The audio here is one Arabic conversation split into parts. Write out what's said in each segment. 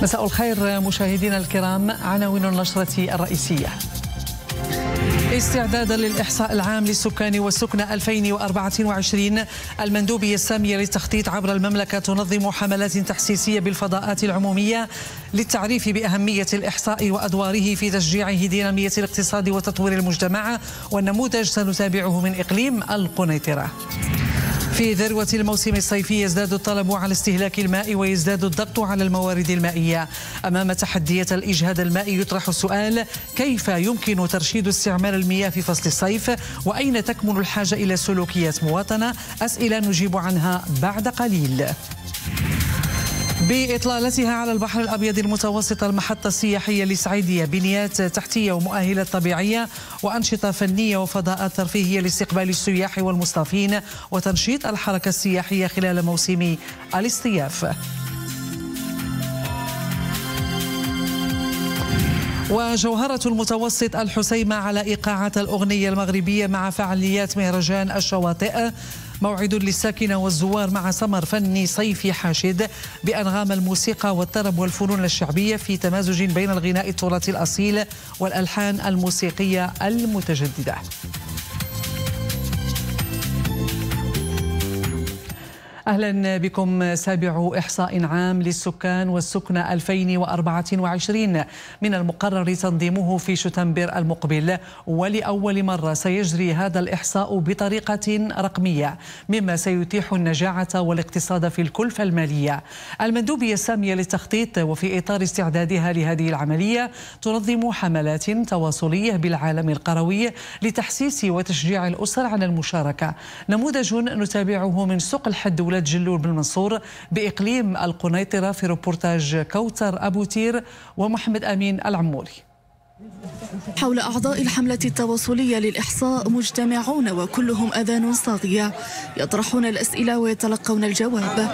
مساء الخير مشاهدينا الكرام، عناوين النشرة الرئيسية. استعدادا للإحصاء العام للسكان والسكنى 2024، المندوبية السامية للتخطيط عبر المملكة تنظم حملات تحسيسية بالفضاءات العمومية للتعريف بأهمية الإحصاء وأدواره في تشجيع دينامية الاقتصاد وتطوير المجتمع، والنموذج سنتابعه من إقليم القنيطرة. في ذروة الموسم الصيفي يزداد الطلب على استهلاك الماء ويزداد الضغط على الموارد المائية. أمام تحديات الإجهاد المائي يطرح السؤال: كيف يمكن ترشيد استعمال المياه في فصل الصيف؟ وأين تكمن الحاجة إلى سلوكيات مواطنة؟ أسئلة نجيب عنها بعد قليل. بإطلالتها على البحر الأبيض المتوسط، المحطة السياحية لسعيدية بنيات تحتية ومؤهلات طبيعية وأنشطة فنية وفضاءات ترفيهية لاستقبال السياح والمصطافين وتنشيط الحركة السياحية خلال موسم الاصطياف. وجوهرة المتوسط الحسيمة على إيقاعة الأغنية المغربية مع فعاليات مهرجان الشواطئ، موعد للساكنة والزوار مع سمر فني صيفي حاشد بأنغام الموسيقى والطرب والفنون الشعبية في تمازج بين الغناء التراثي الأصيل والألحان الموسيقية المتجددة. أهلا بكم. سابع إحصاء عام للسكان والسكنى 2024 من المقرر تنظيمه في شتنبر المقبل، ولأول مرة سيجري هذا الإحصاء بطريقة رقمية، مما سيتيح النجاعة والاقتصاد في الكلفة المالية. المندوبية السامية للتخطيط وفي إطار استعدادها لهذه العملية تنظم حملات تواصلية بالعالم القروي لتحسيس وتشجيع الأسر على المشاركة. نموذج نتابعه من سوق الحد جلول بالمنصور بإقليم القنيطرة في روبورتاج كوثر أبو تير ومحمد أمين العموري. حول أعضاء الحملة التواصلية للإحصاء مجتمعون وكلهم أذان صاغية، يطرحون الأسئلة ويتلقون الجواب.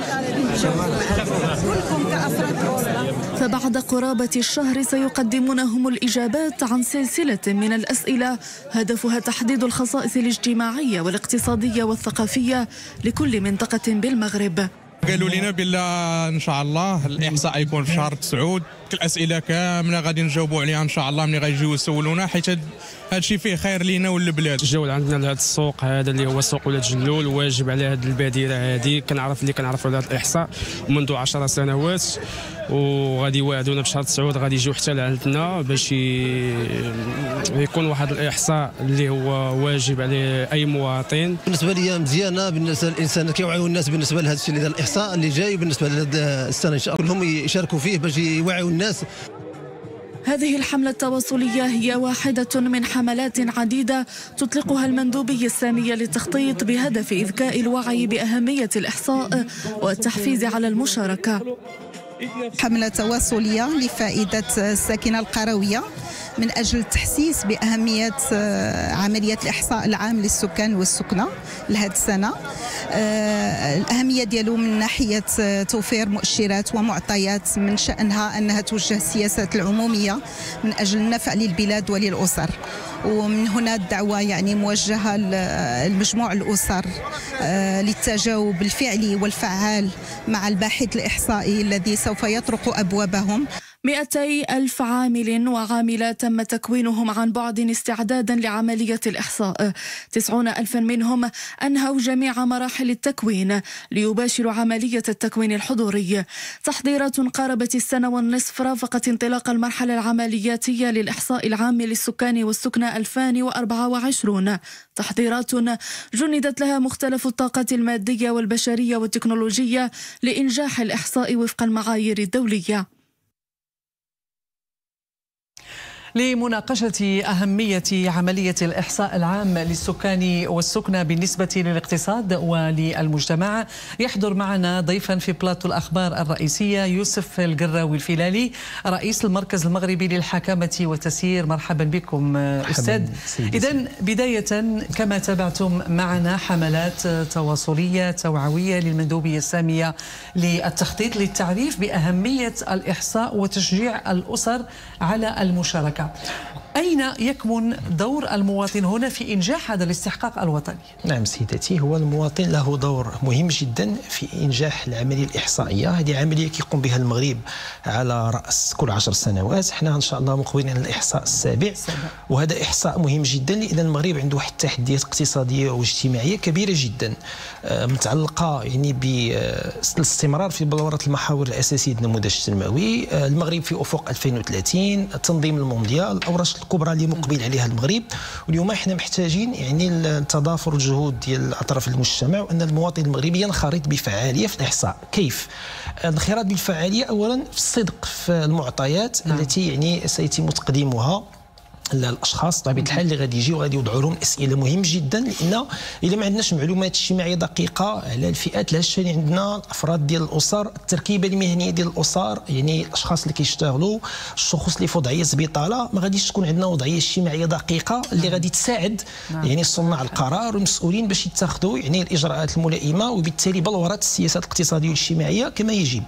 فبعد قرابة الشهر سيقدمونهم الإجابات عن سلسلة من الأسئلة هدفها تحديد الخصائص الاجتماعية والاقتصادية والثقافية لكل منطقة بالمغرب. قالوا لنا بلا ان شاء الله الاحصاء يكون في شهر 9، الاسئله كامله غادي نجاوبوا عليها ان شاء الله ملي غيجيو يسولونا، حيت هذا الشيء فيه خير لينا وللبلاد. الجول عندنا لهذا السوق هذا اللي هو سوق ولاد جلول، واجب على هذه البادره هذه. كنعرفوا على هذا الاحصاء منذ 10 سنوات، وغادي يوعدونا بشهر 9 غادي يجيو حتى لعندنا باش يكون واحد الاحصاء اللي هو واجب على اي مواطن. بالنسبه لي مزيانه، بالنسبه للانسان كيوعيو الناس بالنسبه لهذا الشيء، اللي الاحصاء اللي جاي بالنسبه لهذا السنه ان شاء الله كلهم يشاركوا فيه باش يوعيو الناس. هذه الحملة التواصلية هي واحدة من حملات عديدة تطلقها المندوبية السامية للتخطيط بهدف إذكاء الوعي بأهمية الإحصاء والتحفيز على المشاركة. حملة تواصلية لفائدة الساكنة القروية من أجل التحسيس بأهمية عملية الإحصاء العام للسكان والسكنى لهذه السنة. الأهمية ديالو من ناحية توفير مؤشرات ومعطيات من شأنها أنها توجه السياسات العمومية من أجل النفع للبلاد وللأسر، ومن هنا الدعوة يعني موجهة لمجموع الأسر للتجاوب الفعلي والفعال مع الباحث الإحصائي الذي سوف يطرق أبوابهم. 200,000 عامل وعاملة تم تكوينهم عن بعد استعدادا لعملية الإحصاء. 90,000 منهم أنهوا جميع مراحل التكوين ليباشروا عملية التكوين الحضوري. تحضيرات قاربت السنة والنصف رافقت انطلاق المرحلة العملياتية للإحصاء العام للسكان والسكنى 2024. تحضيرات جندت لها مختلف الطاقات المادية والبشرية والتكنولوجية لإنجاح الإحصاء وفق المعايير الدولية. لمناقشة أهمية عملية الإحصاء العام للسكان والسكنى بالنسبة للاقتصاد وللمجتمع، يحضر معنا ضيفا في بلاطو الأخبار الرئيسية يوسف القراوي الفيلالي، رئيس المركز المغربي للحكامة والتسيير. مرحبا بكم أستاذ. إذن بداية، كما تابعتم معنا حملات تواصلية توعوية للمندوبية السامية للتخطيط للتعريف بأهمية الإحصاء وتشجيع الأسر على المشاركة. أين يكمن دور المواطن هنا في إنجاح هذا الاستحقاق الوطني؟ نعم سيدتي، هو المواطن له دور مهم جدا في إنجاح العملية الإحصائية. هذه عملية كيقوم بها المغرب على رأس كل 10 سنوات. احنا إن شاء الله مقبلين على الإحصاء السابع، وهذا إحصاء مهم جدا لأن المغرب عنده واحد التحديات اقتصادية واجتماعية كبيرة جدا متعلقة يعني بالاستمرار في بلورة المحاور الأساسية للنموذج التنموي. المغرب في أفق 2030، تنظيم المونديال، الأوراش الكبرى اللي مقبل عليها المغرب. واليوم احنا محتاجين يعني تضافر الجهود ديال أطراف المجتمع، وأن المواطن المغربي ينخرط بفعالية في الإحصاء. كيف؟ الانخراط بالفعالية أولا في الصدق في المعطيات التي يعني سيتم تقديمها الاشخاص بطبيعه الحال اللي غادي يجيو وغادي يوضعوا لهم اسئله مهم جدا، لان الا ما عندناش معلومات اجتماعيه دقيقه على الفئات الهشه اللي عندنا، الافراد ديال الاسر، التركيبه المهنيه ديال الاسر، يعني الاشخاص اللي كيشتغلوا، الشخوص اللي في وضعيه بطاله، ما غاديش تكون عندنا وضعيه اجتماعيه دقيقه اللي غادي تساعد يعني صناع القرار والمسؤولين باش يتخذوا يعني الاجراءات الملائمه، وبالتالي بلورة السياسات الاقتصاديه والاجتماعيه كما يجب.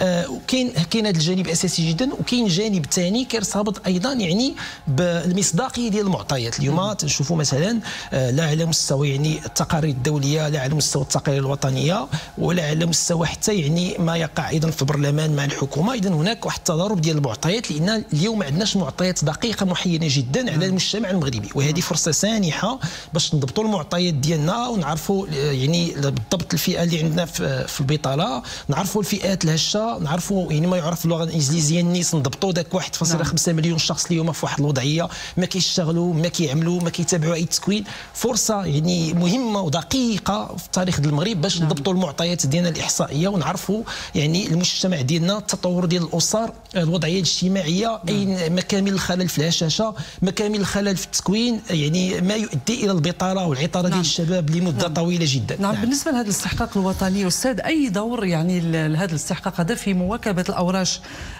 كاين هذا الجانب اساسي جدا، وكاين جانب ثاني كيرتبط ايضا يعني المصداقيه ديال المعطيات. اليوم تنشوفوا مثلا لا على مستوى يعني التقارير الدوليه، لا على مستوى التقارير الوطنيه، ولا على مستوى حتى يعني ما يقع ايضا في البرلمان مع الحكومه. اذا هناك واحد التضارب ديال المعطيات، لان اليوم ما عندناش معطيات دقيقه محينه جدا على المجتمع المغربي، وهذه فرصه سانحه باش نضبطوا المعطيات ديالنا ونعرفوا يعني بالضبط الفئه اللي عندنا في البطاله، نعرفوا الفئات الهشه، نعرفوا يعني ما يعرف باللغه الانجليزيه النيس، نضبطوا ذاك 1.5 مليون شخص اليوم في واحد الوضعيه ما كيشتغلوا، ما كيعملوا، ما كيتابعوا اي تكوين. فرصه يعني مهمه ودقيقه في التاريخ ديال المغرب باش نضبطوا المعطيات ديالنا الاحصائيه، ونعرفوا يعني المجتمع ديالنا، التطور ديال الاسر، الوضعيه الاجتماعيه، اين مكامن الخلل في الهشاشه، مكامن الخلل في التكوين، يعني ما يؤدي الى البطاله والعطاله ديال الشباب لمده طويله جدا. نعم. بالنسبه لهذا الاستحقاق الوطني استاذ، اي دور يعني لهذا الاستحقاق هذا في مواكبه الاوراش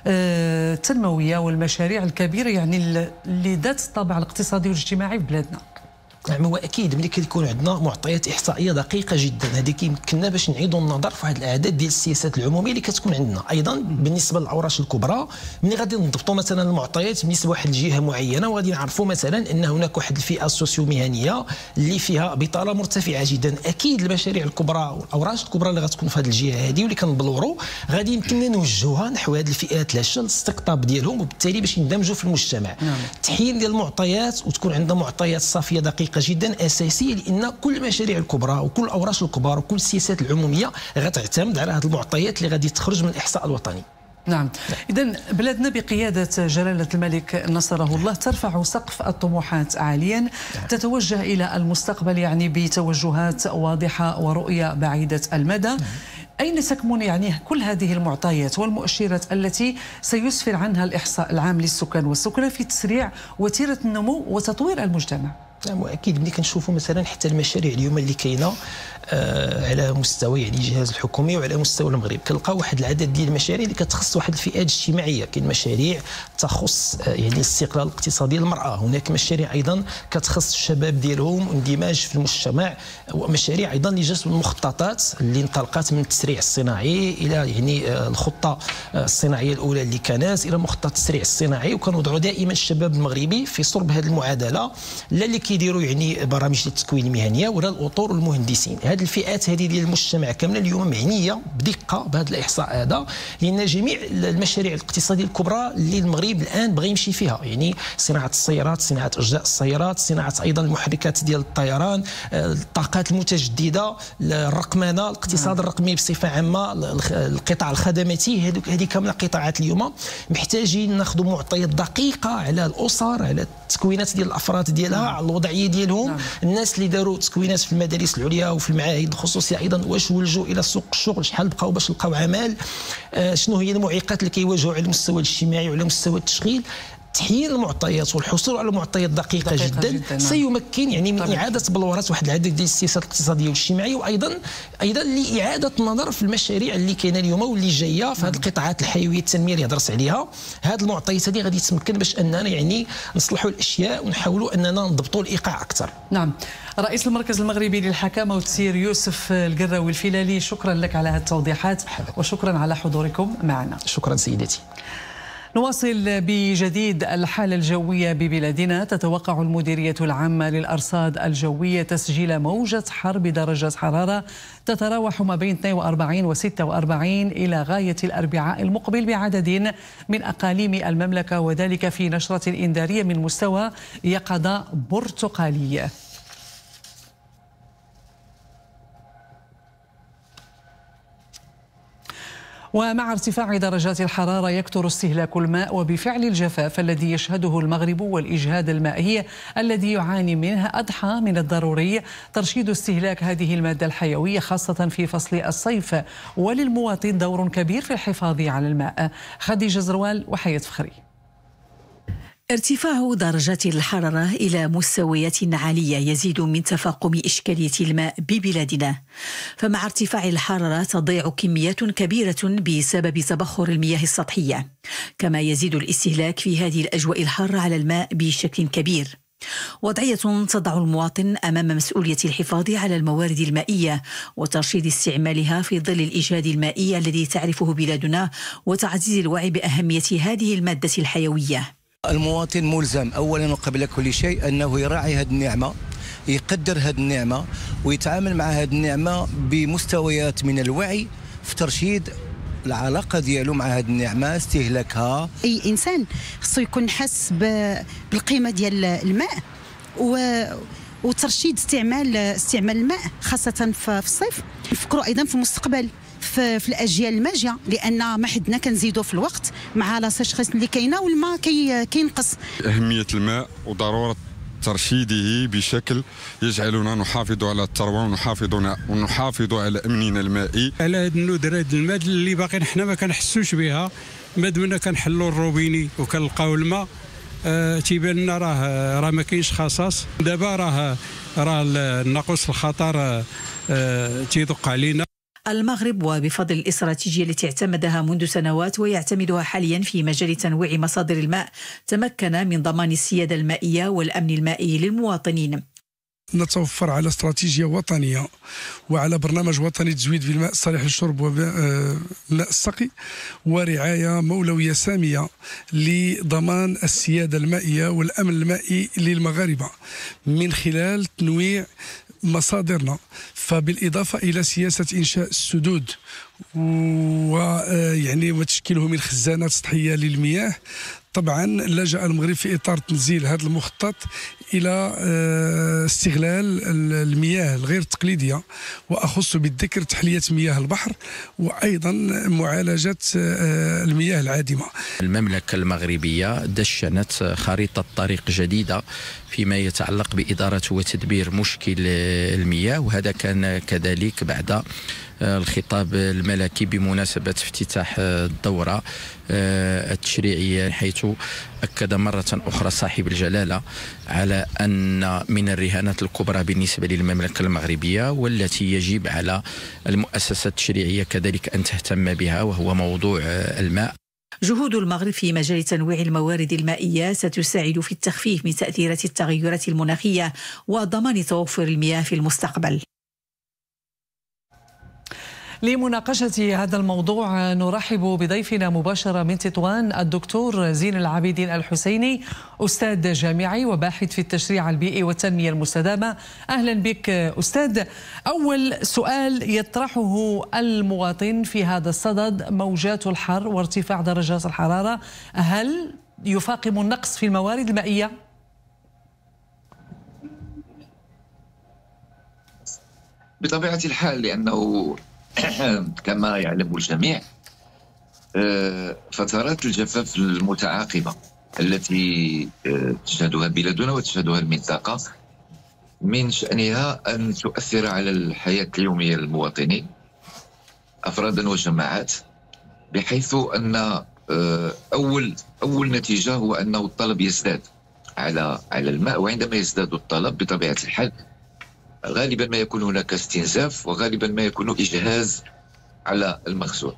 التنمويه والمشاريع الكبيره يعني اللي ذات الطابع الاقتصادي والاجتماعي في بلادنا؟ نعم، هو اكيد ملي كيكون عندنا معطيات احصائيه دقيقه جدا، هذه كيمكننا باش نعيدوا النظر في واحد الاعداد ديال السياسات العموميه اللي كتكون عندنا. ايضا بالنسبه للاوراش الكبرى، ملي غادي نضبطوا مثلا المعطيات بالنسبه لواحد الجهه معينه، وغادي نعرفوا مثلا ان هناك واحد الفئه السوسيو مهنيه اللي فيها بطاله مرتفعه جدا، اكيد المشاريع الكبرى والاوراش الكبرى اللي غتكون في هذه الجهه هذه واللي كنبلوروا غادي يمكننا نوجهوها نحو هذه الفئات الهشه للاستقطاب ديالهم، وبالتالي باش يندمجوا في المجتمع. تحيين ديال المعطيات وتكون عندنا معطيات صافيه دقيقه جدا اساسيه، لان كل المشاريع الكبرى وكل الاوراش الكبار وكل السياسات العموميه غتعتمد على هذه المعطيات اللي غادي تخرج من الاحصاء الوطني. نعم. إذن بلادنا بقيادة جلالة الملك نصره الله ترفع سقف الطموحات عاليا، تتوجه إلى المستقبل يعني بتوجهات واضحة ورؤية بعيدة المدى. أين تكمن يعني كل هذه المعطيات والمؤشرات التي سيسفر عنها الإحصاء العام للسكان والسكنى في تسريع وتيرة النمو وتطوير المجتمع؟ نعم، واكيد ملي كنشوفوا مثلا حتى المشاريع اليوم اللي كاينه على مستوى يعني الجهاز الحكومي وعلى مستوى المغرب، كنلقاو واحد العدد ديال المشاريع اللي كتخص واحد الفئات الاجتماعيه. كاين مشاريع تخص يعني الاستقلال الاقتصادي للمراه، هناك مشاريع ايضا كتخص الشباب ديالهم واندماج في المجتمع، ومشاريع ايضا لجذب المخططات اللي انطلقت من التسريع الصناعي الى يعني الخطه الصناعيه الاولى اللي كانت الى مخطط التسريع الصناعي، وكنوضعوا دائما الشباب المغربي في صلب هذه المعادله، لا اللي كيديروا يعني برامج التكوين المهنيه ولا الاطر والمهندسين. هذه الفئات هذه ديال المجتمع كامله اليوم معنيه بدقه بهذا الاحصاء هذا، لان جميع المشاريع الاقتصاديه الكبرى اللي المغرب الان بغى يمشي فيها، يعني صناعه السيارات، صناعه اجزاء السيارات، صناعه ايضا المحركات ديال الطيران، الطاقات المتجدده، الرقمنه، الاقتصاد الرقمي بصفه عامه، القطاع الخدماتي، هذه كامله قطاعات اليوم محتاجين ناخذوا معطيات دقيقه على الاسر، على التكوينات ديال الافراد ديالها، على الوضعيه ديالهم. الناس اللي داروا تكوينات في المدارس العليا وفي المعاهد الخصوصيه ايضا واش ولجوا الى سوق الشغل، شحال بقاو باش لقاو عمل، شنو هي المعيقات اللي كيواجهوا على المستوى الاجتماعي وعلى مستوى التشغيل. تحيين المعطيات والحصول على معطيات دقيقة جدا سيمكن يعني من إعادة بلورات واحد العدد ديال السياسات الاقتصادية والاجتماعية، وأيضا لإعادة النظر في المشاريع اللي كاينة اليوم واللي جاية في هذه القطاعات الحيوية التنمية اللي هضرت عليها. هذه المعطيات هذه غادي تمكن باش أننا يعني نصلحوا الأشياء ونحاولوا أننا نضبطوا الإيقاع أكثر. نعم. رئيس المركز المغربي للحكامة والتسيير يوسف القراوي الفيلالي، شكرا لك على هذه التوضيحات وشكرا على حضوركم معنا. شكرا سيدتي. نواصل بجديد الحالة الجوية ببلادنا. تتوقع المديرية العامة للأرصاد الجوية تسجيل موجة حر بدرجة حرارة تتراوح ما بين 42 و 46 إلى غاية الأربعاء المقبل بعدد من أقاليم المملكة، وذلك في نشرة إنذارية من مستوى يقظة برتقالي. ومع ارتفاع درجات الحرارة يكثر استهلاك الماء، وبفعل الجفاف الذي يشهده المغرب والإجهاد المائي الذي يعاني منه أضحى من الضروري ترشيد استهلاك هذه المادة الحيوية خاصة في فصل الصيف، وللمواطن دور كبير في الحفاظ على الماء. خديجة زروال وحياة فخري. ارتفاع درجات الحرارة إلى مستويات عالية يزيد من تفاقم إشكالية الماء ببلادنا، فمع ارتفاع الحرارة تضيع كميات كبيرة بسبب تبخر المياه السطحية، كما يزيد الاستهلاك في هذه الأجواء الحارة على الماء بشكل كبير. وضعية تضع المواطن أمام مسؤولية الحفاظ على الموارد المائية وترشيد استعمالها في ظل الإجهاد المائي الذي تعرفه بلادنا، وتعزيز الوعي بأهمية هذه المادة الحيوية. المواطن ملزم أولا وقبل كل شيء أنه يراعي هذه النعمة، يقدر هذه النعمة، ويتعامل مع هذه النعمة بمستويات من الوعي في ترشيد العلاقة ديالو مع هذه النعمة، استهلاكها. أي إنسان خصو يكون حس بالقيمة ديال الماء وترشيد استعمال الماء خاصة في الصيف. نفكروا أيضا في المستقبل في الأجيال الماجية، لأن ما حدنا كنزيدوا في الوقت مع لا سيشخيس اللي كاينه والماء كينقص. أهمية الماء وضرورة ترشيده بشكل يجعلنا نحافظ على الثروة ونحافظ على أمننا المائي. على هاد الندرة د الماء اللي باقي حنا ما كنحسوش بها، ما دمنا كنحلوا الروبيني وكنلقاو الماء تيبان لنا راه ما كاينش خصاص. دابا راه ناقص الخطر تيدق علينا. المغرب وبفضل الاستراتيجية التي اعتمدها منذ سنوات ويعتمدها حاليا في مجال تنويع مصادر الماء تمكن من ضمان السيادة المائية والأمن المائي للمواطنين. نتوفر على استراتيجية وطنية وعلى برنامج وطني تزويد بالماء الصالح للشرب وماء السقي، ورعاية مولوية سامية لضمان السيادة المائية والأمن المائي للمغاربة من خلال تنويع مصادرنا، فبالإضافة إلى سياسة إنشاء السدود ويعني وتشكيله من خزانات سطحية للمياه. طبعا لجأ المغرب في إطار تنزيل هذا المخطط إلى استغلال المياه الغير تقليدية، وأخص بالذكر تحلية مياه البحر وأيضا معالجة المياه العادمة. المملكة المغربية دشنت خريطة طريق جديدة فيما يتعلق بإدارة وتدبير مشكل المياه، وهذا كان كذلك بعد الخطاب الملكي بمناسبة افتتاح الدورة التشريعية، حيث أكد مرة أخرى صاحب الجلالة على أن من الرهانات الكبرى بالنسبة للمملكة المغربية والتي يجب على المؤسسات التشريعية كذلك أن تهتم بها، وهو موضوع الماء. جهود المغرب في مجال تنويع الموارد المائية ستساعد في التخفيف من تأثيرات التغيرات المناخية وضمان توفر المياه في المستقبل. لمناقشة هذا الموضوع نرحب بضيفنا مباشرة من تطوان الدكتور زين العابدين الحسيني، أستاذ جامعي وباحث في التشريع البيئي والتنمية المستدامة. أهلا بك أستاذ. أول سؤال يطرحه المواطن في هذا الصدد، موجات الحر وارتفاع درجات الحرارة، هل يفاقم النقص في الموارد المائية؟ بطبيعة الحال، لأنه كما يعلم الجميع فترات الجفاف المتعاقبة التي تشهدها بلادنا وتشهدها المنطقة من شأنها أن تؤثر على الحياة اليومية للمواطنين أفرادا وجماعات، بحيث أن أول نتيجة هو أنه الطلب يزداد على الماء، وعندما يزداد الطلب بطبيعة الحال غالبا ما يكون هناك استنزاف، وغالبا ما يكون إجهاز على المخزون.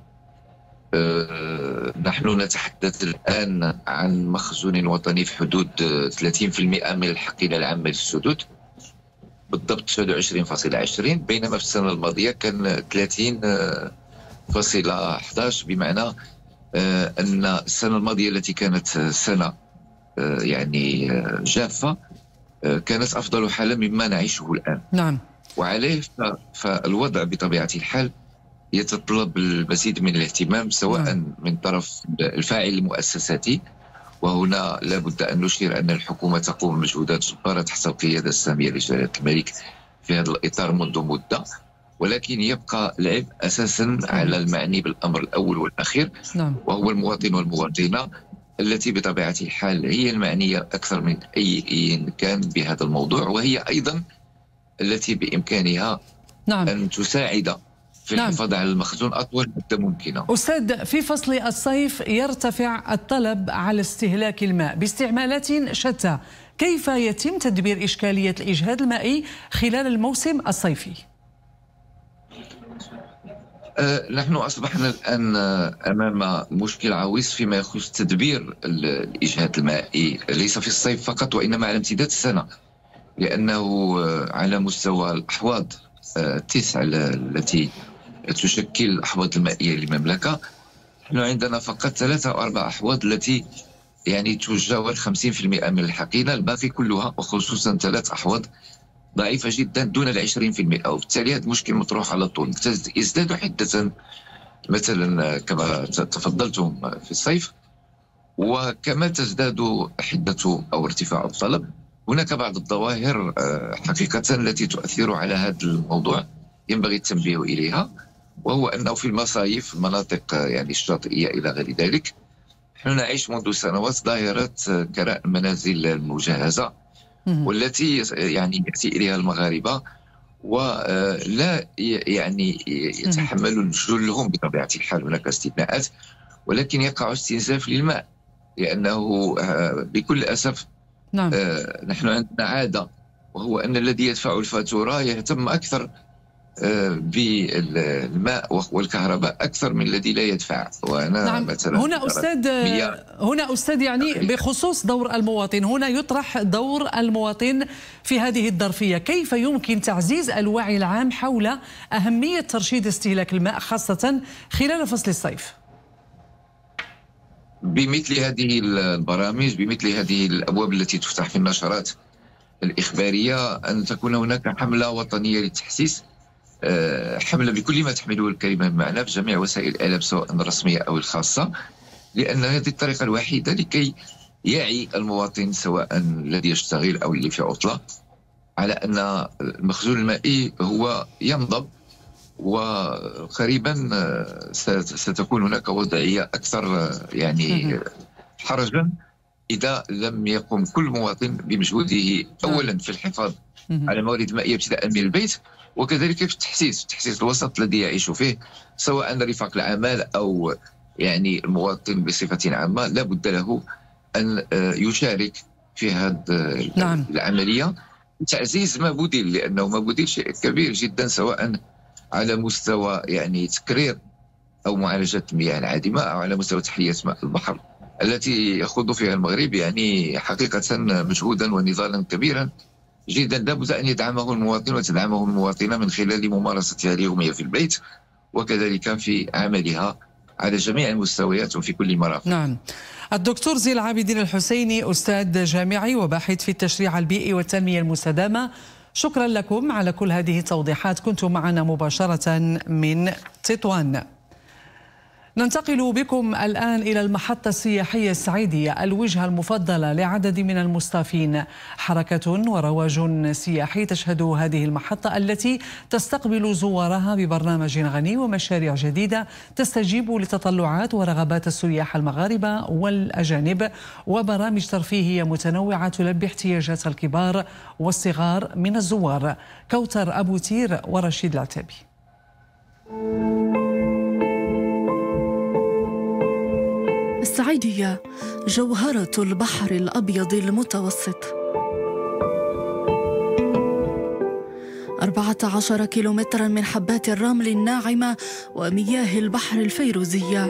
نحن نتحدث الآن عن مخزون وطني في حدود 30% من الحقيبة العامة للسدود، بالضبط تشهد 20.20، بينما في السنة الماضية كان 30.11، بمعنى أن السنة الماضية التي كانت سنة يعني جافة كانت أفضل حالة مما نعيشه الآن. نعم. وعليه فالوضع بطبيعة الحال يتطلب المزيد من الاهتمام سواء من طرف الفاعل المؤسساتي، وهنا لابد أن نشير أن الحكومة تقوم بمجهودات جبارة تحت القيادة السامية لجلالة الملك في هذا الإطار منذ مدة، ولكن يبقى العبء أساسا على المعني بالأمر الأول والأخير، وهو المواطن والمواطنة التي بطبيعة الحال هي المعنية أكثر من أي كان بهذا الموضوع، وهي أيضا التي بإمكانها أن تساعد في الحفاظ على المخزون أطول مدة ممكنة. أستاذ، في فصل الصيف يرتفع الطلب على استهلاك الماء باستعمالات شتى، كيف يتم تدبير إشكالية الإجهاد المائي خلال الموسم الصيفي؟ نحن أصبحنا الآن أمام مشكل عويص فيما يخص تدبير الإجهاد المائي، ليس في الصيف فقط وإنما على امتداد السنة، لأنه على مستوى الأحواض 9 التي تشكل الأحواض المائية للمملكة، نحن عندنا فقط 3 أو 4 أحواض التي يعني تجاوز 50% من الحقيبة، الباقي كلها وخصوصا 3 أحواض ضعيفة جدا دون 20%، وبالتالي هذا المشكل مطروح على طول. يزداد حدة مثلا كما تفضلتم في الصيف، وكما تزداد حدة أو ارتفاع الطلب هناك بعض الظواهر حقيقة التي تؤثر على هذا الموضوع ينبغي التنبيه إليها، وهو أنه في المصايف المناطق يعني الشاطئية إلى غير ذلك نحن نعيش منذ سنوات ظاهرة كراء المنازل المجهزة، والتي يعني يأتي إليها المغاربة ولا يعني يتحملون جلهم بطبيعة الحال، هناك استثناءات، ولكن يقع استنزاف للماء، لأنه بكل أسف نحن عندنا عادة، وهو أن الذي يدفع الفاتورة يهتم أكثر بالماء والكهرباء أكثر من الذي لا يدفع. وأنا مثلا هنا أستاذ يعني بخصوص دور المواطن، هنا يطرح دور المواطن في هذه الظرفية، كيف يمكن تعزيز الوعي العام حول أهمية ترشيد استهلاك الماء خاصة خلال فصل الصيف؟ بمثل هذه البرامج، بمثل هذه الأبواب التي تفتح في النشرات الإخبارية، أن تكون هناك حملة وطنية للتحسيس، حملة بكل ما تحمله الكلمة من معنى في جميع وسائل الإعلام سواء الرسمية أو الخاصة، لأن هذه الطريقة الوحيدة لكي يعي المواطن سواء الذي يشتغل أو اللي في عطلة على أن المخزون المائي هو ينضب، وقريبا ستكون هناك وضعية أكثر يعني حرجا إذا لم يقم كل مواطن بمجهوده أولا في الحفاظ على الموارد المائية ابتداء من البيت، وكذلك في تحسيس الوسط الذي يعيش فيه، سواء رفاق العمل أو يعني المواطن بصفة عامة، لا بد له أن يشارك في هذه العملية تعزيز ما بديل، لأنه ما بديل شيء كبير جدا سواء على مستوى يعني تكرير أو معالجة المياه العادمة أو على مستوى تحلية ماء البحر التي يخوض فيها المغرب يعني حقيقة مجهودا ونضالا كبيرا جدا، لابد أن يدعمه المواطن وتدعمه المواطنة من خلال ممارستها اليومية في البيت، وكذلك في عملها على جميع المستويات وفي كل المرافق. نعم. الدكتور زين العابدين الحسيني، أستاذ جامعي وباحث في التشريع البيئي والتنمية المستدامة، شكرا لكم على كل هذه التوضيحات، كنتم معنا مباشرة من تطوان. ننتقل بكم الآن إلى المحطة السياحية السعيدية، الوجهة المفضلة لعدد من المصطافين. حركة ورواج سياحي تشهد هذه المحطة التي تستقبل زوارها ببرنامج غني ومشاريع جديدة تستجيب لتطلعات ورغبات السياح المغاربة والأجانب، وبرامج ترفيهية متنوعة تلبي احتياجات الكبار والصغار من الزوار. كوثر أبو تير ورشيد العتابي. السعيدية جوهرة البحر الأبيض المتوسط، 14 كيلومترا من حبات الرمل الناعمة ومياه البحر الفيروزية.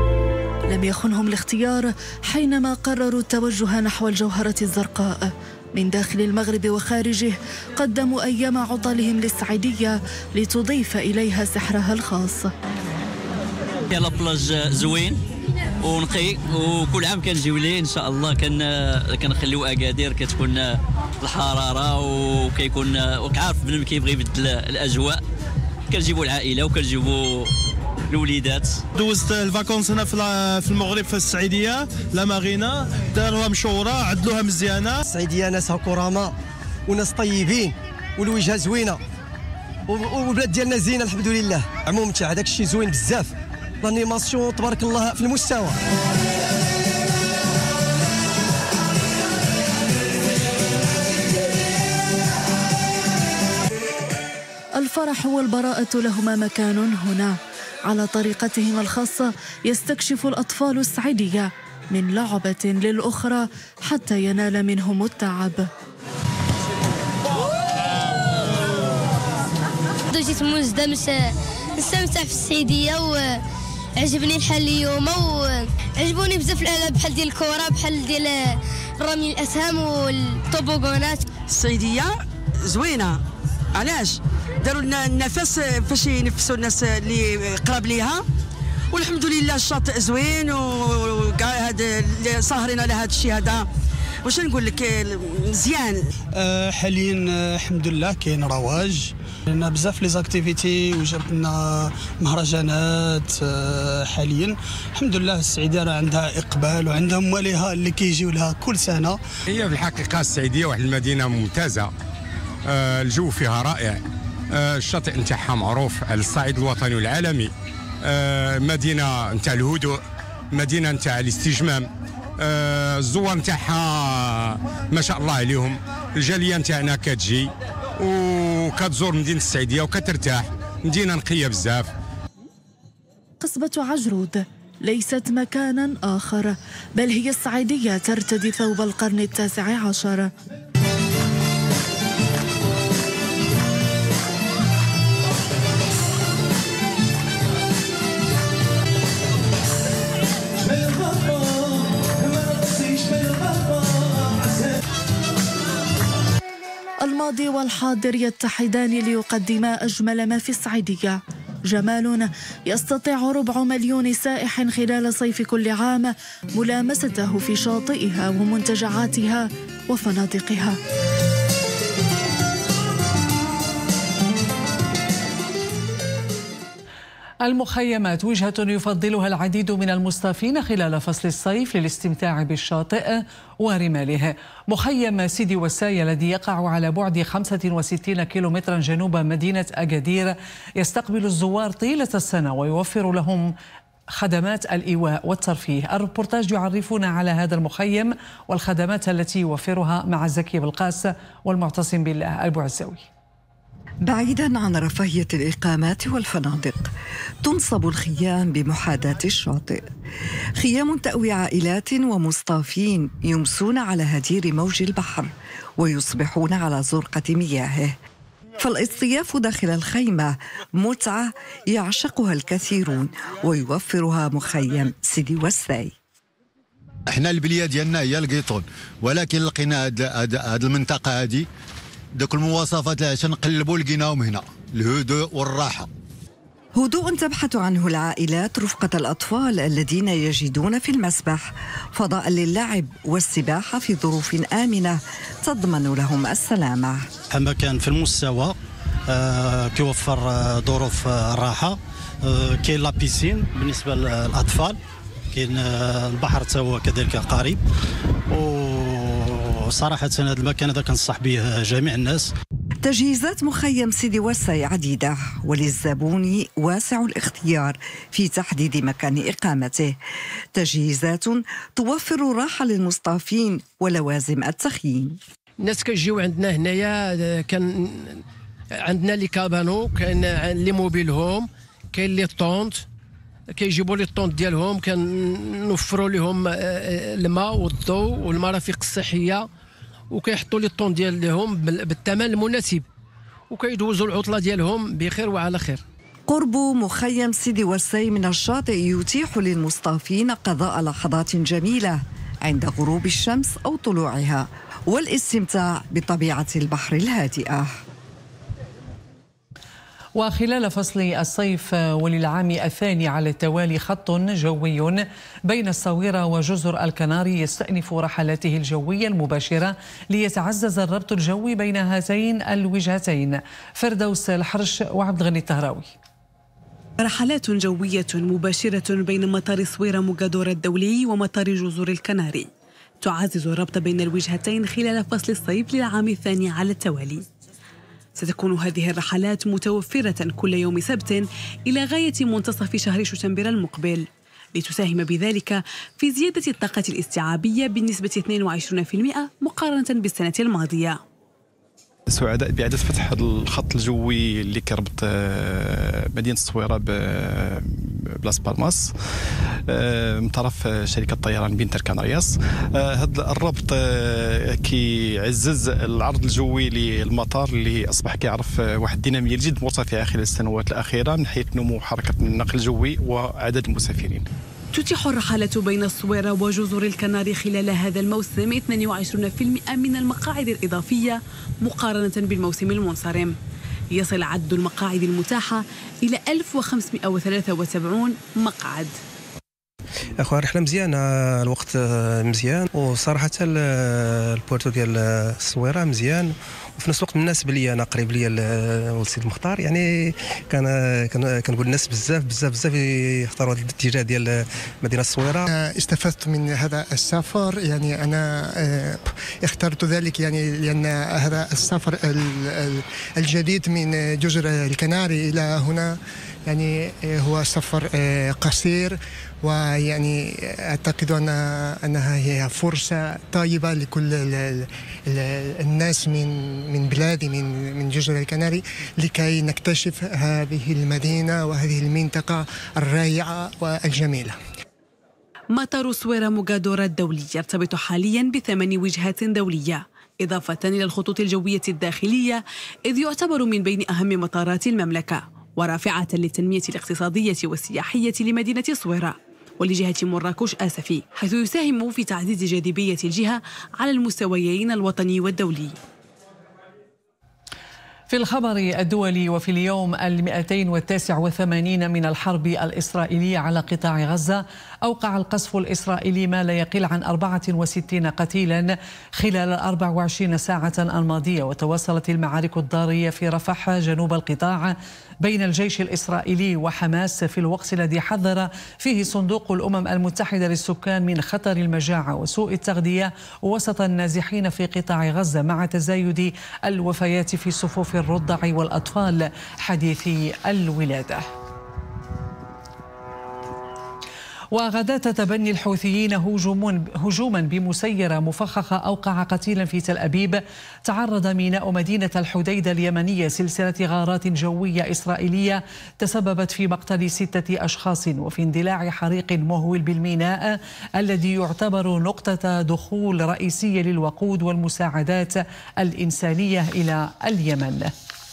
لم يخنهم الاختيار حينما قرروا التوجه نحو الجوهرة الزرقاء، من داخل المغرب وخارجه قدموا أيام عطلهم للسعيدية لتضيف إليها سحرها الخاص. يلا بلاج زوين ونقي، وكل عام كنجيو ليه ان شاء الله. كنخليو اكادير كتكون الحراره وكيكون وكعارف بنادم كيبغي يبدل الاجواء، كنجيبوا العائله وكنجيبوا الوليدات. دوزت الفاكونس هنا في المغرب في السعيديه، لا مارينا داروها مشوره عدلوها مزيانه. السعيديه ناسها كرامه وناس طيبين والوجهه زوينه والبلاد ديالنا زينه الحمد لله. عموما ممتع، هذاك الشيء زوين بزاف، الانيماسيون تبارك الله في المستوى. الفرح والبراءة لهما مكان هنا. على طريقتهم الخاصة يستكشف الأطفال السعيدية من لعبة للأخرى حتى ينال منهم التعب. جيت منجدة نستمتع في السعيدية وعجبني الحال اليوم، وعجبوني بزاف الألعاب بحال ديال الكرة، بحال ديال رمي الأسهم والطوبوغونات. السعيدية زوينة، علاش؟ داروا لنا النفس فاش ينفسوا الناس اللي قراب ليها، والحمد لله الشاطئ زوين وكاع هاد ساهرين على هذا الشيء هذا. واش نقول لك، مزيان. حاليا الحمد لله كاين رواج، لنا بزاف لي زاكتيفيتي وجبت لنا مهرجانات. حاليا الحمد لله السعيديه راه عندها اقبال وعندها مواليها اللي كيجيو لها كل سنه. هي في الحقيقه السعيديه واحد المدينه ممتازه، الجو فيها رائع، الشاطئ نتاعها معروف على الصعيد الوطني والعالمي، مدينه نتاع الهدوء، مدينه نتاع الاستجمام، الزوار نتاعها ما شاء الله عليهم. الجاليه نتاعنا كتجي وكتزور مدينه السعيديه وكترتاح، مدينه نقيه بزاف. قصبة عجرود ليست مكانا آخر، بل هي السعيدية ترتدي ثوب القرن التاسع عشر. الماضي والحاضر يتحدان ليقدما أجمل ما في السعيدية، جمال يستطيع 4 مليون سائح خلال صيف كل عام ملامسته في شاطئها ومنتجعاتها وفنادقها. المخيمات وجهة يفضلها العديد من المصطافين خلال فصل الصيف للاستمتاع بالشاطئ ورماله. مخيم سيدي وساي الذي يقع على بعد 65 كيلومترا جنوب مدينة أكادير يستقبل الزوار طيلة السنة ويوفر لهم خدمات الإيواء والترفيه. الريبورتاج يعرفنا على هذا المخيم والخدمات التي يوفرها مع زكي بالقاس والمعتصم بالله البوعزاوي. بعيدا عن رفاهية الإقامات والفنادق، تنصب الخيام بمحاذاة الشاطئ. خيام تأوي عائلات ومصطافين يمسون على هدير موج البحر ويصبحون على زرقة مياهه. فالاصطياف داخل الخيمة متعة يعشقها الكثيرون ويوفرها مخيم سيدي وساي. احنا البليه ديالنا هي القيطون، ولكن لقينا هذه المنطقه هذه دوك المواصفات عشان نقلبوا لقيناهم هنا، الهدوء والراحه. هدوء تبحث عنه العائلات رفقة الأطفال الذين يجدون في المسبح فضاء للعب والسباحة في ظروف آمنة تضمن لهم السلامة. مكان في المستوى كيوفر ظروف راحة، كاين لا بيسين بالنسبة للأطفال، كاين البحر حتى هو كذلك قريب، وصراحة هذا المكان هذا كنصح به جميع الناس. تجهيزات مخيم سيدي وساي عديدة وللزبون واسع الاختيار في تحديد مكان إقامته. تجهيزات توفر راحة للمصطافين ولوازم التخييم. الناس كيجيو عندنا هنايا، كان عندنا لي كابانو، كاين لي موبيلهم، كاين لي طونط، كيجيبوا لي الطونط ديالهم، كنوفروا لهم الماء والضوء والمرافق الصحيه، وكيحطوا لي الطون ديالهم بالثمن المناسب، وكيدوزوا العطله ديالهم بخير وعلى خير. قرب مخيم سيدي وساي من الشاطئ يتيح للمصطافين قضاء لحظات جميلة عند غروب الشمس أو طلوعها، والاستمتاع بطبيعة البحر الهادئة. وخلال فصل الصيف وللعام الثاني على التوالي خط جوي بين الصويرة وجزر الكناري يستأنف رحلاته الجوية المباشرة ليتعزز الربط الجوي بين هاتين الوجهتين. فردوس الحرش وعبد الغني الطهراوي. رحلات جوية مباشرة بين مطار الصويرة موغادورة الدولي ومطار جزر الكناري تعزز الربط بين الوجهتين خلال فصل الصيف للعام الثاني على التوالي. ستكون هذه الرحلات متوفرة كل يوم سبت إلى غاية منتصف شهر شتنبر المقبل، لتساهم بذلك في زيادة الطاقة الاستيعابية بنسبة 22% مقارنة بالسنة الماضية. سعداء بإعادة فتح هذا الخط الجوي اللي كيربط مدينة الصويرة بلاس بالماس من طرف شركة طيران بنتر كانارياس. هذا الربط كيعزز العرض الجوي للمطار اللي أصبح كيعرف واحد الدينامية جد مرتفعة خلال السنوات الأخيرة من حيث نمو حركة النقل الجوي وعدد المسافرين. تتيح الرحلة بين الصويرة وجزر الكناري خلال هذا الموسم 22% من المقاعد الإضافية مقارنة بالموسم المنصرم. يصل عدد المقاعد المتاحة إلى 1573 مقعد. اخويا رحله مزيانه، الوقت مزيان، وصراحه البورتو ديال الصويره مزيان، وفي نفس الوقت مناسب ليا، انا قريب ليا ولد سيد مختار، يعني كنقول الناس بزاف يختاروا هذا الاتجاه ديال مدينه الصويره. استفدت من هذا السفر، يعني انا اخترت ذلك يعني لان هذا السفر الجديد من جزر الكناري الى هنا يعني هو سفر قصير، ويعني أعتقد أنها هي فرصة طيبة لكل الناس من بلادي من جزر الكناري لكي نكتشف هذه المدينة وهذه المنطقة الرائعة والجميلة. مطار الصويرة موغادورة الدولي يرتبط حاليا ب8 وجهات دولية إضافة إلى الخطوط الجوية الداخلية، إذ يعتبر من بين أهم مطارات المملكة ورافعة للتنمية الاقتصادية والسياحية لمدينة الصويرة ولجهة مراكش آسفي، حيث يساهم في تعزيز جاذبية الجهة على المستويين الوطني والدولي. في الخبر الدولي، وفي اليوم 289 من الحرب الإسرائيلية على قطاع غزة، أوقع القصف الإسرائيلي ما لا يقل عن 64 قتيلا خلال 24 ساعة الماضية، وتواصلت المعارك الضارية في رفح جنوب القطاع بين الجيش الإسرائيلي وحماس في الوقت الذي حذر فيه صندوق الأمم المتحدة للسكان من خطر المجاعة وسوء التغذية وسط النازحين في قطاع غزة، مع تزايد الوفيات في صفوف الرضع والأطفال حديثي الولادة. وغداة تبني الحوثيين هجوما بمسيرة مفخخة أوقع قتيلا في تل أبيب. تعرض ميناء مدينة الحديدة اليمنية سلسلة غارات جوية إسرائيلية تسببت في مقتل 6 أشخاص وفي اندلاع حريق مهول بالميناء الذي يعتبر نقطة دخول رئيسية للوقود والمساعدات الإنسانية إلى اليمن.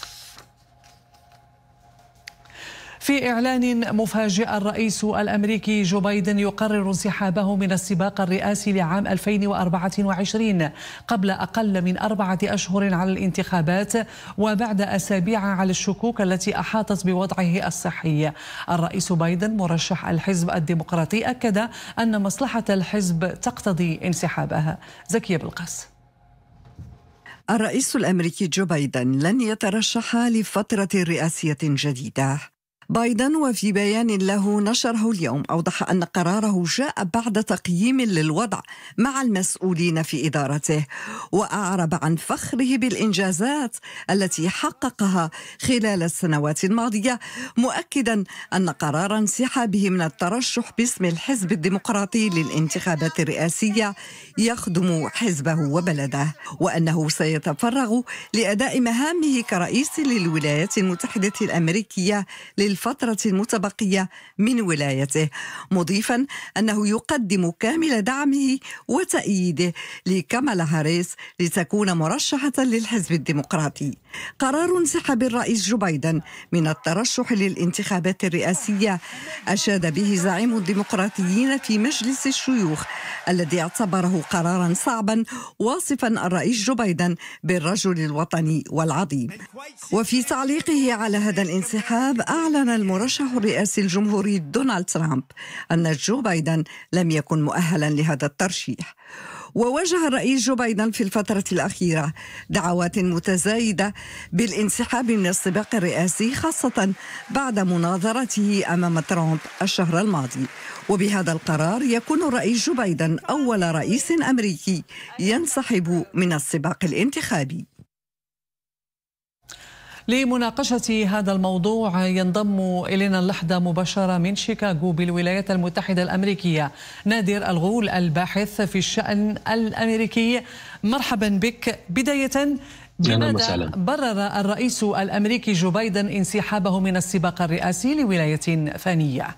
في إعلان مفاجئ، الرئيس الأمريكي جو بايدن يقرر انسحابه من السباق الرئاسي لعام 2024 قبل أقل من 4 أشهر على الانتخابات، وبعد أسابيع على الشكوك التي أحاطت بوضعه الصحي. الرئيس بايدن مرشح الحزب الديمقراطي أكد أن مصلحة الحزب تقتضي انسحابها. زكية بالقاس. الرئيس الأمريكي جو بايدن لن يترشح لفترة رئاسية جديدة. بايدن وفي بيان له نشره اليوم أوضح أن قراره جاء بعد تقييم للوضع مع المسؤولين في إدارته، وأعرب عن فخره بالإنجازات التي حققها خلال السنوات الماضية، مؤكدا أن قرار انسحابه من الترشح باسم الحزب الديمقراطي للانتخابات الرئاسية يخدم حزبه وبلده، وأنه سيتفرغ لأداء مهامه كرئيس للولايات المتحدة الأمريكية الفترة المتبقية من ولايته، مضيفا أنه يقدم كامل دعمه وتأييده لكامالا هاريس لتكون مرشحة للحزب الديمقراطي. قرار انسحاب الرئيس جو بايدن من الترشح للانتخابات الرئاسية أشاد به زعيم الديمقراطيين في مجلس الشيوخ الذي اعتبره قرارا صعبا، واصفا الرئيس جو بايدن بالرجل الوطني والعظيم. وفي تعليقه على هذا الانسحاب أعلن المرشح الرئاسي الجمهوري دونالد ترامب أن جو بايدن لم يكن مؤهلا لهذا الترشيح. وواجه الرئيس جو بايدن في الفترة الأخيرة دعوات متزايدة بالانسحاب من السباق الرئاسي، خاصة بعد مناظرته أمام ترامب الشهر الماضي. وبهذا القرار يكون الرئيس جو بايدن أول رئيس أمريكي ينسحب من السباق الانتخابي. لمناقشة هذا الموضوع ينضم إلينا اللحظة مباشرة من شيكاغو بالولايات المتحدة الأمريكية نادر الغول الباحث في الشأن الأمريكي. مرحبا بك. بداية، لماذا برر الرئيس الأمريكي جو بايدن انسحابه من السباق الرئاسي لولاية ثانية؟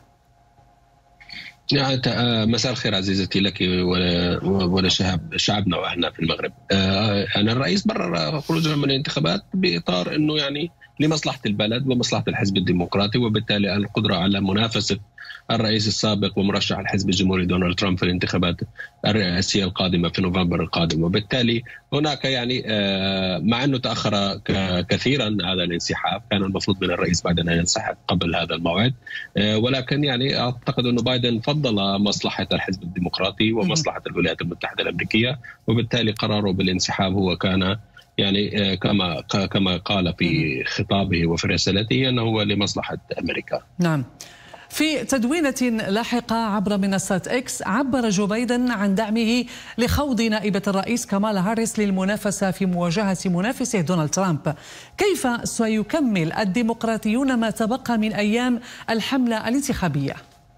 مساء الخير عزيزتي لك ولشعبنا وأهلنا في المغرب. أنا الرئيس برر خروجه من الانتخابات بإطار أنه يعني لمصلحة البلد ومصلحة الحزب الديمقراطي، وبالتالي القدرة على منافسة الرئيس السابق ومرشح الحزب الجمهوري دونالد ترامب في الانتخابات الرئاسية القادمة في نوفمبر القادم. وبالتالي هناك يعني مع أنه تأخر كثيرا هذا الانسحاب، كان المفروض من الرئيس بايدن أن ينسحب قبل هذا الموعد، ولكن يعني أعتقد أنه بايدن فضل مصلحة الحزب الديمقراطي ومصلحة الولايات المتحدة الأمريكية، وبالتالي قراره بالانسحاب هو كان يعني كما قال في خطابه وفي رسالته أنه هو لمصلحة أمريكا. نعم. في تدوينة لاحقة عبر منصة إكس عبر جو بايدن عن دعمه لخوض نائبة الرئيس كامالا هاريس للمنافسة في مواجهة منافسه دونالد ترامب. كيف سيكمل الديمقراطيون ما تبقى من أيام الحملة الانتخابية؟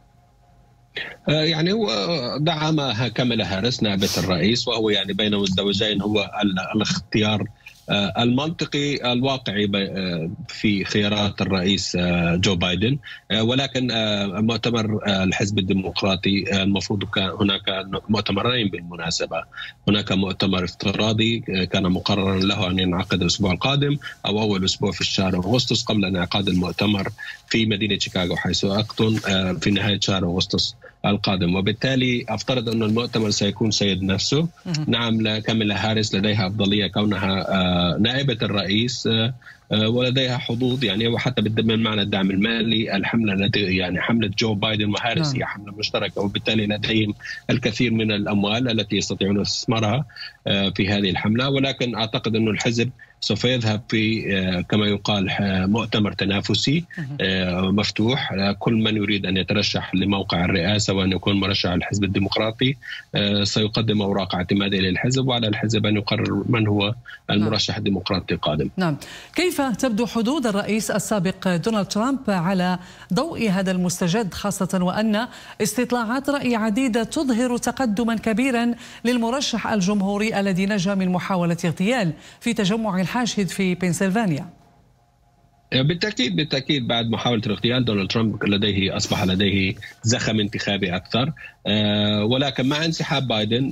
يعني هو دعم كامالا هاريس نائبة الرئيس، وهو يعني بين الزوجين هو الاختيار المنطقي الواقعي في خيارات الرئيس جو بايدن. ولكن مؤتمر الحزب الديمقراطي المفروض كان هناك مؤتمرين بالمناسبة. هناك مؤتمر افتراضي كان مقررا له أن ينعقد الأسبوع القادم أو أول أسبوع في الشهر أغسطس قبل انعقاد المؤتمر في مدينة شيكاغو حيث أكتون في نهاية شهر أغسطس القادم. وبالتالي أفترض أن المؤتمر سيكون سيد نفسه. نعم، كامالا هاريس لديها أفضلية كونها نائبة الرئيس ولديها حظوظ يعني، وحتى من معنى الدعم المالي الحملة يعني حملة جو بايدن وهاريس هي حملة مشتركة، وبالتالي لديهم الكثير من الأموال التي يستطيعون استثمارها في هذه الحملة. ولكن أعتقد أن الحزب سوف يذهب في كما يقال مؤتمر تنافسي مفتوح. كل من يريد أن يترشح لموقع الرئاسة وأن يكون مرشح الحزب الديمقراطي سيقدم أوراق اعتمادية للحزب، وعلى الحزب أن يقرر من هو المرشح الديمقراطي القادم. نعم. كيف تبدو حدود الرئيس السابق دونالد ترامب على ضوء هذا المستجد، خاصة وأن استطلاعات رأي عديدة تظهر تقدما كبيرا للمرشح الجمهوري الذي نجا من محاولة اغتيال في تجمع الحاشد في بنسلفانيا؟ بالتأكيد بعد محاولة الاغتيال دونالد ترامب أصبح لديه زخم انتخابي أكثر. ولكن مع انسحاب بايدن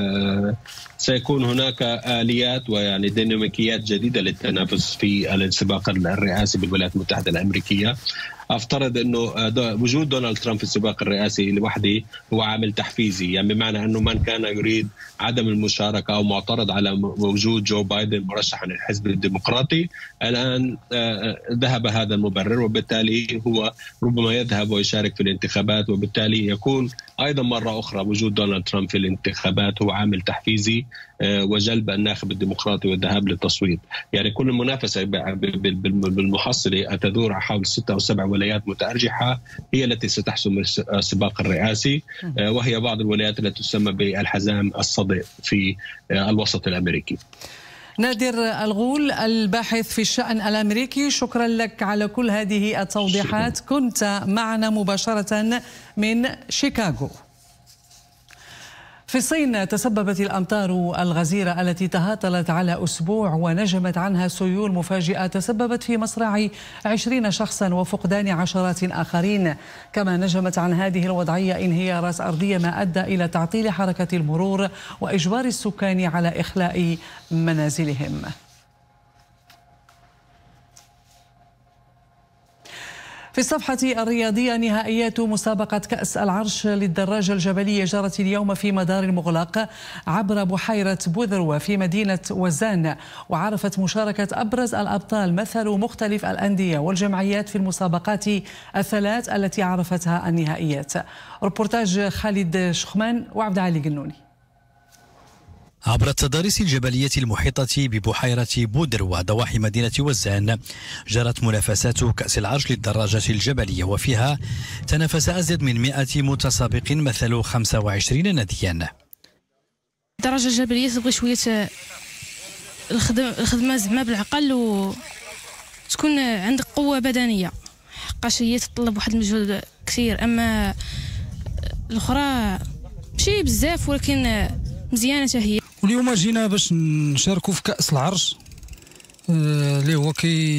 سيكون هناك آليات ويعني ديناميكيات جديدة للتنافس في السباق الرئاسي بالولايات المتحدة الأمريكية. أفترض أنه وجود دونالد ترامب في السباق الرئاسي لوحده هو عامل تحفيزي، يعني بمعنى أنه من كان يريد عدم المشاركة أو معترض على وجود جو بايدن مرشحا للحزب الديمقراطي الآن ذهب هذا المبرر، وبالتالي هو ربما يذهب ويشارك في الانتخابات، وبالتالي يكون أيضا مرة أخرى وجود دونالد ترامب في الانتخابات هو عامل تحفيزي وجلب الناخب الديمقراطي والذهاب للتصويت. يعني كل المنافسة بالمحصلة تدور حول 6 أو 7 ولايات متأرجحة هي التي ستحسم السباق الرئاسي، وهي بعض الولايات التي تسمى بالحزام الصدئ في الوسط الأمريكي. نادر الغول الباحث في الشأن الأمريكي، شكرا لك على كل هذه التوضيحات. كنت معنا مباشرة من شيكاغو. في الصين تسببت الأمطار الغزيرة التي تهاطلت على أسبوع ونجمت عنها سيول مفاجئة تسببت في مصرع 20 شخصا وفقدان عشرات آخرين. كما نجمت عن هذه الوضعية انهيارات أرضية ما أدى إلى تعطيل حركة المرور وإجبار السكان على إخلاء منازلهم. في الصفحة الرياضية نهائيات مسابقة كأس العرش للدراجة الجبلية جرت اليوم في مدار مغلق عبر بحيرة بوذروة في مدينة وزان، وعرفت مشاركة أبرز الأبطال مثلوا مختلف الأندية والجمعيات في المسابقات الثلاث التي عرفتها النهائيات. ريبورتاج خالد شخمان وعبد علي قنوني. عبر التضاريس الجبلية المحيطة ببحيرة بودروة ضواحي مدينة وزان جرت منافسات كأس العرش للدراجة الجبلية، وفيها تنافس أزيد من 100 متسابق مثلوا 25 ناديا. الدراجة الجبلية تبغي شوية الخدمة زعما بالعقل وتكون عندك قوة بدنية، حقاش هي تطلب واحد المجهود كثير، أما الأخرى ماشي بزاف ولكن مزيانة هي. واليوم جينا باش نشاركوا في كأس العرش اللي هو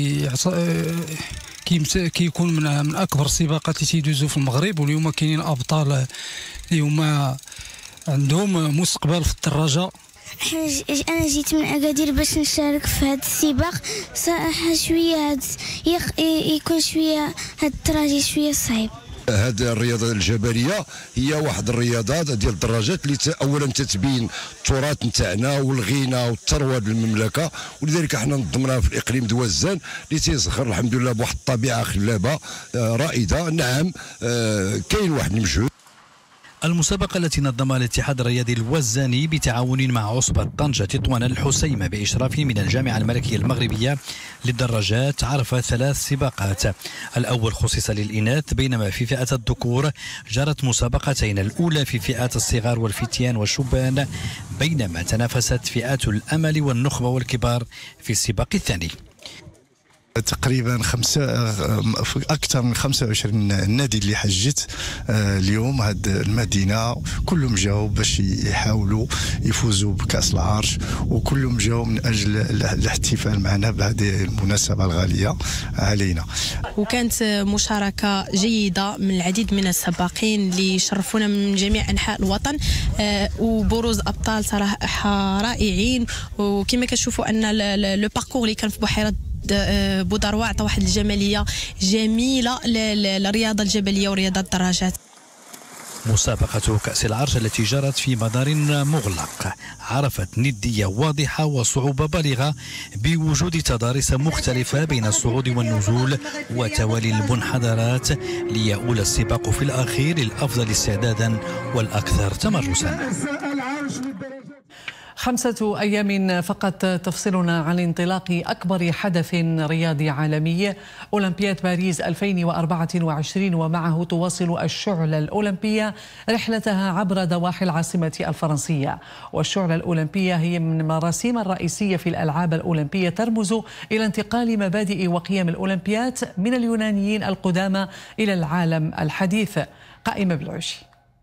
كيكون من أكبر السباقات اللي تيدوزوا في المغرب، واليوم كاينين أبطال اللي هما عندهم مستقبل في الدراجة. أنا جيت من أكادير باش نشارك في هذا السباق، صراحة شوية يكون شوية هاد التراجي شوية صعيب. هذه الرياضة الجبلية هي واحد الرياضات ديال الدراجات اللي أولا تتبين التراث نتاعنا والغنى والثروة بالمملكة، ولذلك احنا نظمناها في الإقليم ديال وزان اللي تيزخر الحمد لله بواحد الطبيعة خلابة رائدة. نعم كاين واحد المجهود. المسابقة التي نظمها الاتحاد الرياضي الوزاني بتعاون مع عصبة طنجة تطوان الحسيمة بإشراف من الجامعة الملكية المغربية للدراجات عرفت 3 سباقات. الأول خصص للإناث، بينما في فئة الذكور جرت مسابقتين، الأولى في فئة الصغار والفتيان والشبان، بينما تنافست فئات الأمل والنخبة والكبار في السباق الثاني. تقريبا اكثر من 25 نادي اللي حجت اليوم هاد المدينه، كلهم جاوا باش يحاولوا يفوزوا بكاس العرش، وكلهم جاوا من اجل الاحتفال معنا بهذه المناسبه الغاليه علينا. وكانت مشاركه جيده من العديد من السباقين اللي شرفونا من جميع انحاء الوطن، وبروز ابطال صراحه رائعين. وكما كتشوفوا ان لو باركور اللي كان في بحيره بودروة عطى واحد الجمالية جميلة للرياضة الجبلية ورياضة الدراجات. مسابقة كأس العرش التي جرت في مدار مغلق عرفت ندية واضحة وصعوبة بالغة بوجود تضاريس مختلفة بين الصعود والنزول وتوالي المنحدرات، ليؤول السباق في الأخير للأفضل استعدادا والأكثر تمرسا. 5 أيام فقط تفصلنا عن انطلاق أكبر حدث رياضي عالمي، أولمبياد باريس 2024، ومعه تواصل الشعلة الأولمبية رحلتها عبر ضواحي العاصمة الفرنسية. والشعلة الأولمبية هي من المراسيم الرئيسية في الألعاب الأولمبية، ترمز إلى انتقال مبادئ وقيم الأولمبيات من اليونانيين القدامى إلى العالم الحديث. قائمة بالعشي.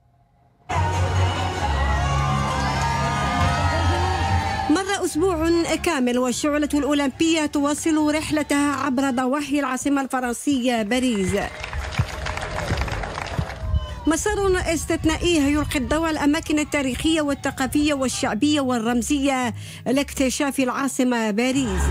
مر أسبوع كامل والشعلة الأولمبية تواصل رحلتها عبر ضواحي العاصمة الفرنسية باريس. مسار استثنائي يلقي الضوء على الأماكن التاريخية والثقافية والشعبية والرمزية لاكتشاف العاصمة باريس.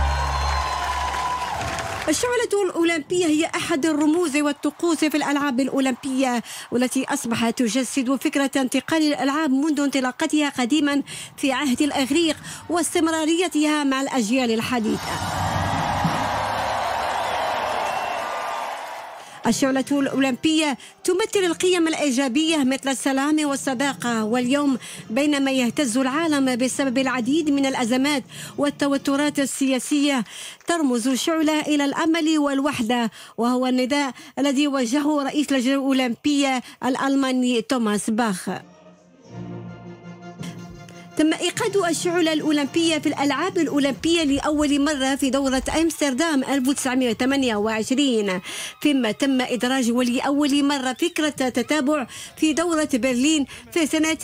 الشعلة الأولمبية هي أحد الرموز والطقوس في الألعاب الأولمبية، والتي أصبحت تجسد فكرة انتقال الألعاب منذ انطلاقتها قديما في عهد الإغريق واستمراريتها مع الأجيال الحديثة. الشعلة الأولمبية تمثل القيم الإيجابية مثل السلام والصداقة، واليوم بينما يهتز العالم بسبب العديد من الأزمات والتوترات السياسية، ترمز الشعلة إلى الأمل والوحدة، وهو النداء الذي وجهه رئيس اللجنة الأولمبية الألماني توماس باخ. تم إيقاد الشعلة الأولمبية في الألعاب الأولمبية لأول مرة في دورة أمستردام 1928، فيما تم إدراجه لأول مرة فكرة تتابع في دورة برلين في سنة